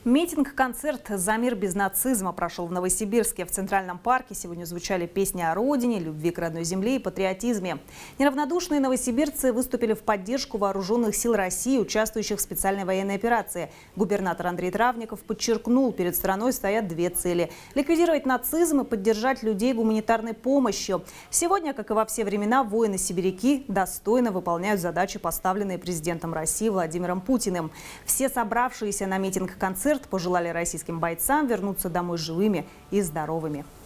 Митинг-концерт «За мир без нацизма» прошел в Новосибирске. В Центральном парке сегодня звучали песни о родине, любви к родной земле и патриотизме. Неравнодушные новосибирцы выступили в поддержку вооруженных сил России, участвующих в специальной военной операции. Губернатор Андрей Травников подчеркнул, перед страной стоят две цели – ликвидировать нацизм и поддержать людей гуманитарной помощью. Сегодня, как и во все времена, воины-сибиряки достойно выполняют задачи, поставленные президентом России Владимиром Путиным. Все собравшиеся на митинг-концерт пожелали российским бойцам вернуться домой живыми и здоровыми.